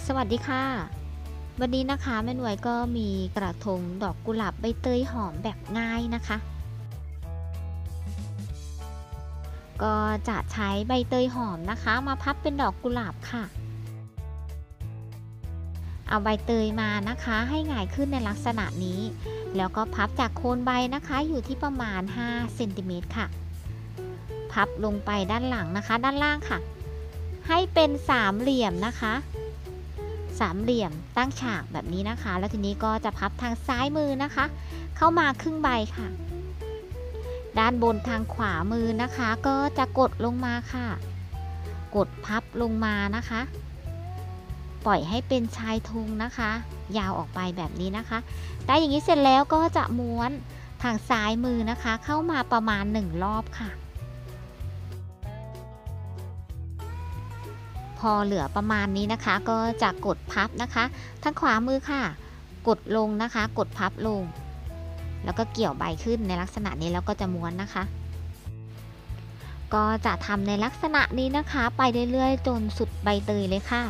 สวัสดีค่ะวันนี้นะคะแม่หน่วยก็มีกระทงดอกกุหลาบใบเตยหอมแบบง่ายนะคะก็จะใช้ใบเตยหอมนะคะมาพับเป็นดอกกุหลาบค่ะเอาใบเตยมานะคะให้หงายขึ้นในลักษณะนี้แล้วก็พับจากโคนใบนะคะอยู่ที่ประมาณ5เซนติเมตรค่ะพับลงไปด้านหลังนะคะด้านล่างค่ะให้เป็นสามเหลี่ยมนะคะสามเหลี่ยมตั้งฉากแบบนี้นะคะแล้วทีนี้ก็จะพับทางซ้ายมือนะคะเข้ามาครึ่งใบค่ะด้านบนทางขวามือนะคะก็จะกดลงมาค่ะกดพับลงมานะคะปล่อยให้เป็นชายธงนะคะยาวออกไปแบบนี้นะคะได้อย่างนี้เสร็จแล้วก็จะม้วนทางซ้ายมือนะคะเข้ามาประมาณ1รอบค่ะพอเหลือประมาณนี้นะคะก็จะกดพับนะคะทางขวามือค่ะกดลงนะคะกดพับลงแล้วก็เกี่ยวใบขึ้นในลักษณะนี้แล้วก็จะม้วนนะคะก็จะทำในลักษณะนี้นะคะไปเรื่อยๆจนสุดใบเตยเลยค่ะ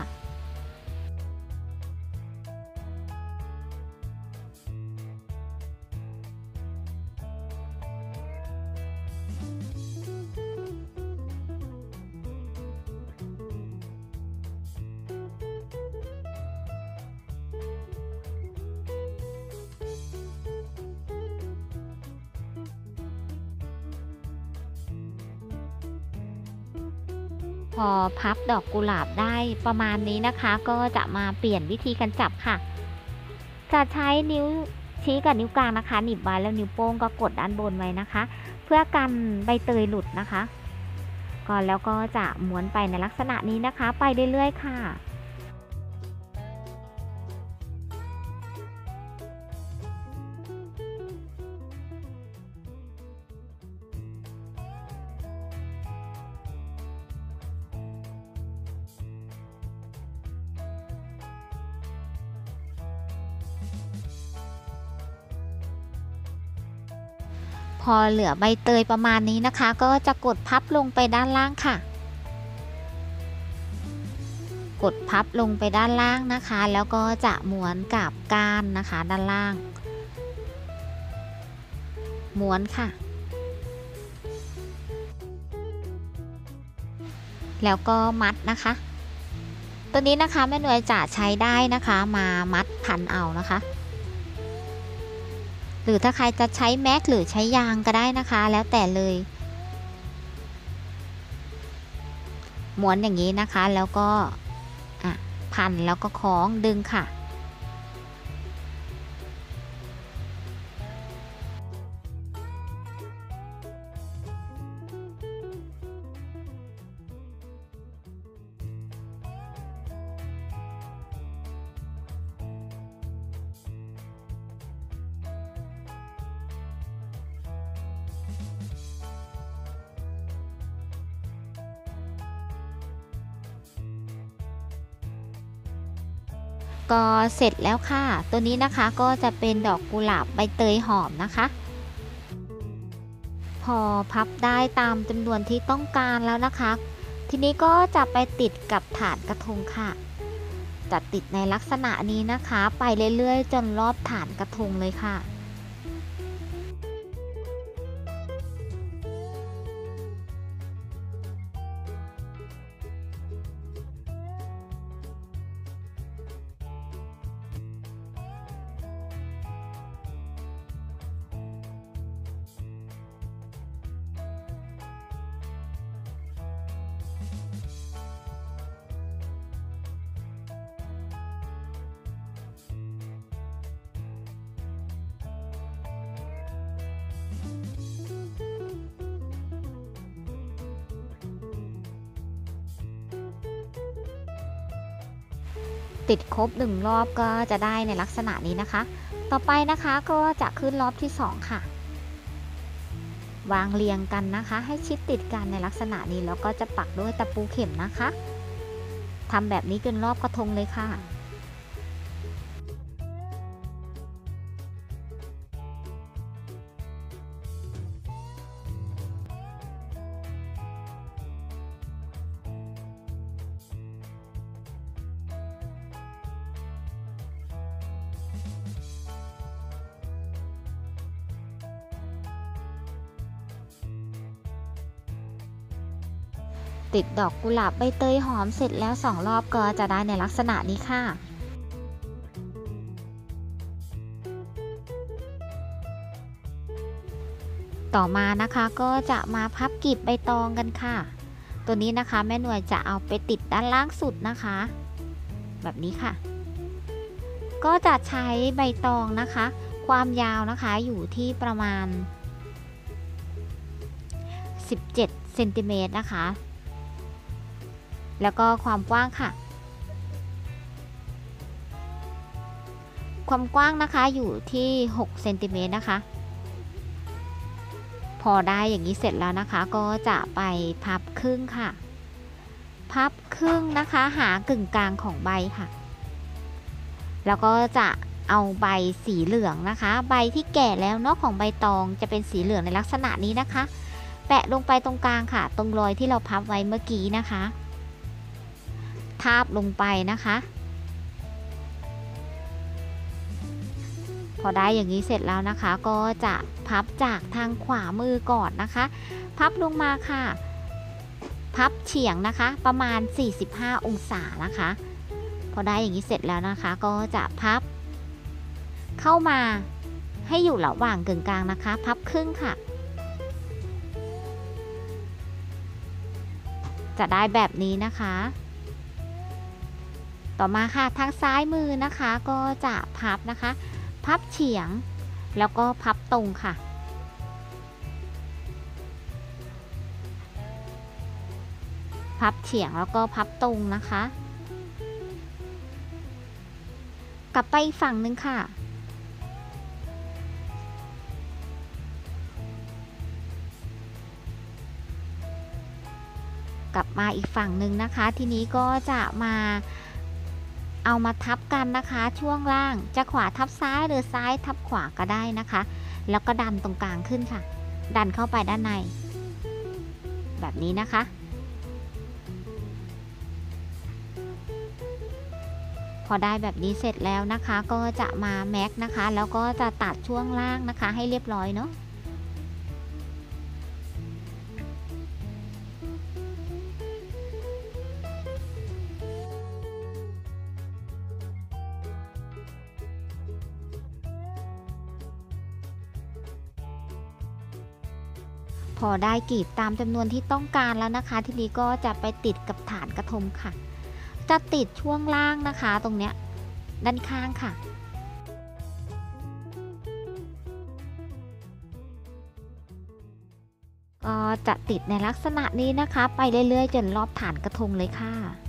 พอพับดอกกุหลาบได้ประมาณนี้นะคะก็จะมาเปลี่ยนวิธีการจับค่ะจะใช้นิ้วชี้กับนิ้วกลางนะคะหนีบไว้แล้วนิ้วโป้งก็กดด้านบนไว้นะคะเพื่อกันใบเตยหลุดนะคะก่อนแล้วก็จะม้วนไปในลักษณะนี้นะคะไปเรื่อยๆค่ะพอเหลือใบเตยประมาณนี้นะคะก็จะกดพับลงไปด้านล่างค่ะกดพับลงไปด้านล่างนะคะแล้วก็จะม้วนกับก้านนะคะด้านล่างม้วนค่ะแล้วก็มัดนะคะตัวนี้นะคะแม่หน่วยจะใช้ได้นะคะมามัดพันเอานะคะหรือถ้าใครจะใช้แม็กหรือใช้ยางก็ได้นะคะแล้วแต่เลยม้วนอย่างนี้นะคะแล้วก็พันแล้วก็คล้องดึงค่ะก็เสร็จแล้วค่ะตัวนี้นะคะก็จะเป็นดอกกุหลาบใบเตยหอมนะคะพอพับได้ตามจำนวนที่ต้องการแล้วนะคะทีนี้ก็จะไปติดกับถาดกระทงค่ะจะติดในลักษณะนี้นะคะไปเรื่อยๆจนรอบฐานกระทงเลยค่ะติดครบ1รอบก็จะได้ในลักษณะนี้นะคะต่อไปนะคะก็จะขึ้นรอบที่2ค่ะวางเรียงกันนะคะให้ชิดติดกันในลักษณะนี้แล้วก็จะปักด้วยตะปูเข็มนะคะทำแบบนี้จนรอบกระทงเลยค่ะ พติดดอกกุหลาบใบเตยหอมเสร็จแล้ว2 รอบก็จะได้ในลักษณะนี้ค่ะต่อมานะคะก็จะมาพับกลีบใบตองกันค่ะตัวนี้นะคะแม่หน่วยจะเอาไปติดด้านล่างสุดนะคะแบบนี้ค่ะก็จะใช้ใบตองนะคะความยาวนะคะอยู่ที่ประมาณ17 เซนติเมตรนะคะแล้วก็ความกว้างค่ะความกว้างนะคะอยู่ที่6 เซนติเมตรนะคะพอได้อย่างนี้เสร็จแล้วนะคะก็จะไปพับครึ่งค่ะพับครึ่งนะคะหากึ่งกลางของใบค่ะแล้วก็จะเอาใบสีเหลืองนะคะใบที่แก่แล้วเนาะของใบตองจะเป็นสีเหลืองในลักษณะนี้นะคะแปะลงไปตรงกลางค่ะตรงรอยที่เราพับไว้เมื่อกี้นะคะทาบลงไปนะคะพอได้อย่างนี้เสร็จแล้วนะคะก็จะพับจากทางขวามือก่อนนะคะพับลงมาค่ะพับเฉียงนะคะประมาณ45 องศานะคะพอได้อย่างนี้เสร็จแล้วนะคะก็จะพับเข้ามาให้อยู่ระหว่างกึ่งกลางนะคะพับครึ่งค่ะจะได้แบบนี้นะคะต่อมาค่ะทางซ้ายมือนะคะก็จะพับนะคะพับเฉียงแล้วก็พับตรงค่ะพับเฉียงแล้วก็พับตรงนะคะกลับไปอีกฝั่งนึงค่ะกลับมาอีกฝั่งหนึ่งนะคะทีนี้ก็จะมาเอามาทับกันนะคะช่วงล่างจะขวาทับซ้ายหรือซ้ายทับขวาก็ได้นะคะแล้วก็ดันตรงกลางขึ้นค่ะดันเข้าไปด้านในแบบนี้นะคะพอได้แบบนี้เสร็จแล้วนะคะก็จะมาแม็กนะคะแล้วก็จะตัดช่วงล่างนะคะให้เรียบร้อยเนาะพอได้กลีบตามจำนวนที่ต้องการแล้วนะคะทีนี้ก็จะไปติดกับฐานกระทงค่ะจะติดช่วงล่างนะคะตรงเนี้ยด้านข้างค่ะก็จะติดในลักษณะนี้นะคะไปเรื่อยๆจนรอบฐานกระทงเลยค่ะ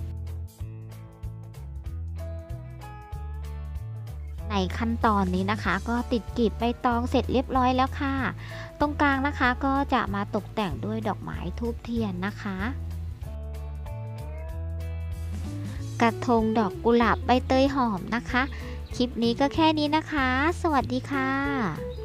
ในขั้นตอนนี้นะคะก็ติดกลีบใบตองเสร็จเรียบร้อยแล้วค่ะตรงกลางนะคะก็จะมาตกแต่งด้วยดอกไม้ธูปเทียนนะคะกระทงดอกกุหลาบใบเตยหอมนะคะคลิปนี้ก็แค่นี้นะคะสวัสดีค่ะ